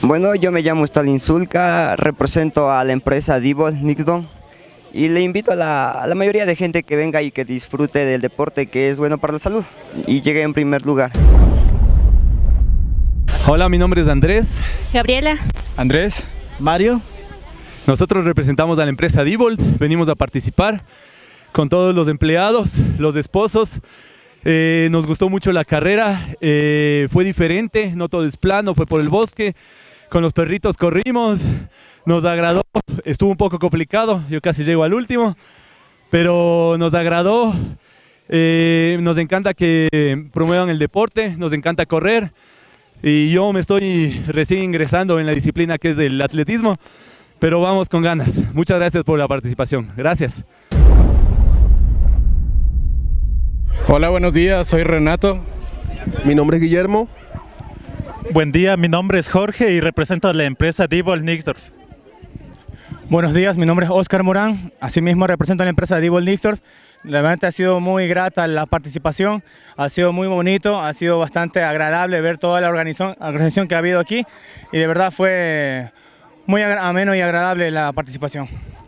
Bueno, yo me llamo Stalin Zulka, represento a la empresa Diebold Nixdorf y le invito a la mayoría de gente que venga y que disfrute del deporte, que es bueno para la salud, y llegue en primer lugar. Hola, mi nombre es Andrés. Gabriela. Andrés. Mario. Nosotros representamos a la empresa Diebold, venimos a participar con todos los empleados, los esposos. Nos gustó mucho la carrera, fue diferente, no todo es plano, fue por el bosque, con los perritos corrimos, nos agradó, estuvo un poco complicado, yo casi llego al último, pero nos agradó, nos encanta que promuevan el deporte, nos encanta correr, y yo me estoy recién ingresando en la disciplina que es del atletismo, pero vamos con ganas. Muchas gracias por la participación, gracias. Hola, buenos días, soy Renato. Mi nombre es Guillermo. Buen día, mi nombre es Jorge y represento a la empresa Diebold Nixdorf. Buenos días, mi nombre es Oscar Morán, asimismo represento a la empresa Diebold Nixdorf. Realmente ha sido muy grata la participación, ha sido muy bonito, ha sido bastante agradable ver toda la organización que ha habido aquí y de verdad fue muy ameno y agradable la participación.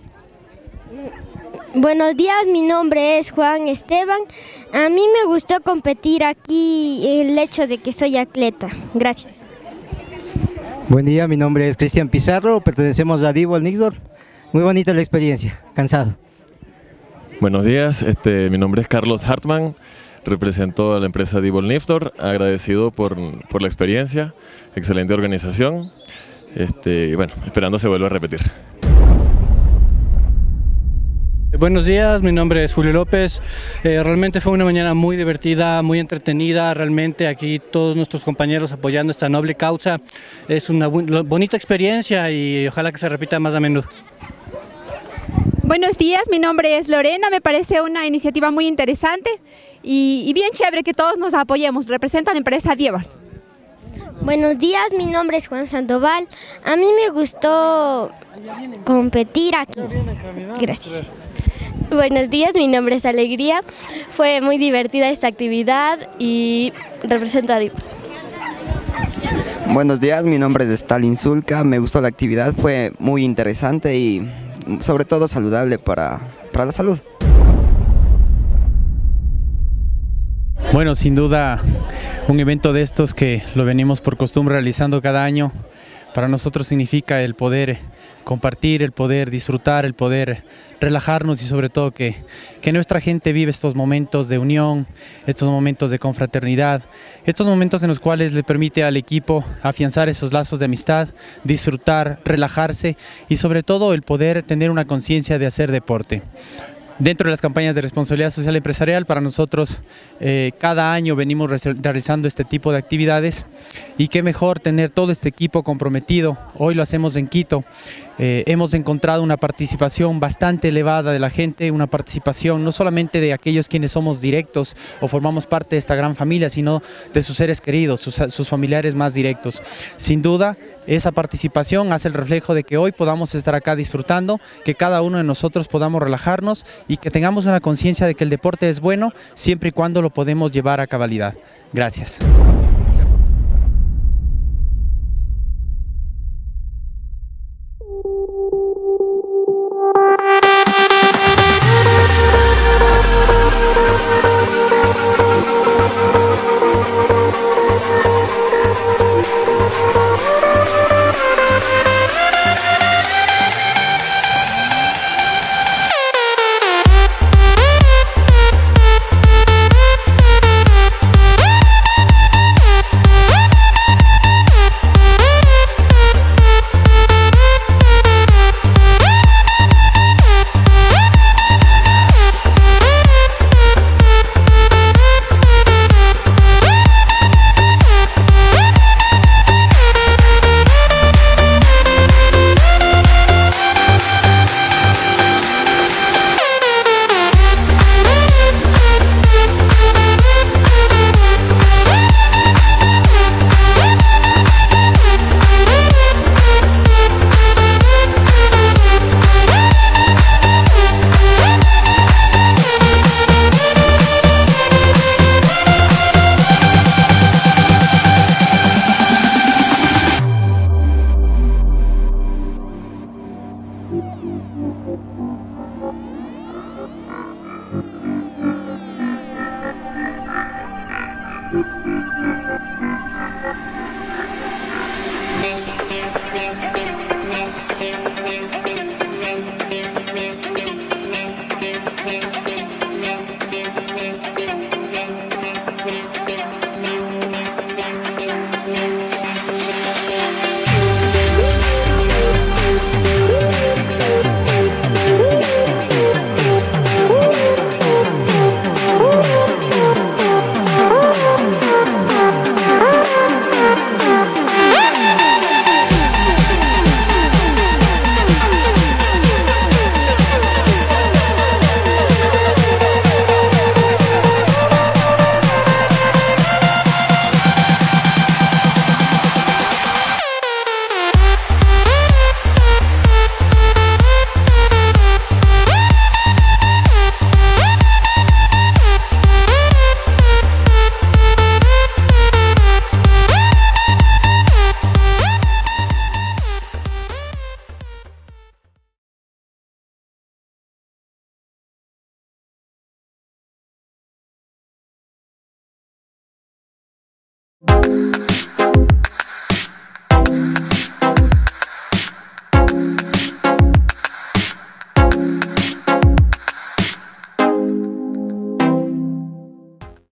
Buenos días, mi nombre es Juan Esteban. A mí me gustó competir aquí el hecho de que soy atleta. Gracias. Buen día, mi nombre es Cristian Pizarro, pertenecemos a Diebold Nixdorf. Muy bonita la experiencia, cansado. Buenos días, mi nombre es Carlos Hartmann, represento a la empresa Diebold Nixdorf, agradecido por la experiencia, excelente organización, bueno, esperando se vuelva a repetir. Buenos días, mi nombre es Julio López. Realmente fue una mañana muy divertida, muy entretenida. Realmente aquí todos nuestros compañeros apoyando esta noble causa. Es una bonita experiencia y ojalá que se repita más a menudo. Buenos días, mi nombre es Lorena. Me parece una iniciativa muy interesante y bien chévere que todos nos apoyemos. Representa a la empresa Diebold. Buenos días, mi nombre es Juan Sandoval. A mí me gustó competir aquí. Gracias. Buenos días, mi nombre es Alegría. Fue muy divertida esta actividad y represento a Diebold. Buenos días, mi nombre es Stalin Zulka, me gustó la actividad, fue muy interesante y sobre todo saludable para la salud. Bueno, sin duda un evento de estos que lo venimos por costumbre realizando cada año, para nosotros significa el poder compartir, el poder disfrutar, el poder relajarnos y sobre todo que nuestra gente vive estos momentos de unión, estos momentos de confraternidad, estos momentos en los cuales le permite al equipo afianzar esos lazos de amistad, disfrutar, relajarse y sobre todo el poder tener una conciencia de hacer deporte. Dentro de las campañas de responsabilidad social empresarial, para nosotros cada año venimos realizando este tipo de actividades y qué mejor tener todo este equipo comprometido. Hoy lo hacemos en Quito. Hemos encontrado una participación bastante elevada de la gente, una participación no solamente de aquellos quienes somos directos o formamos parte de esta gran familia, sino de sus seres queridos, sus familiares más directos. Sin duda, esa participación hace el reflejo de que hoy podamos estar acá disfrutando, que cada uno de nosotros podamos relajarnos y que tengamos una conciencia de que el deporte es bueno siempre y cuando lo podemos llevar a cabalidad. Gracias.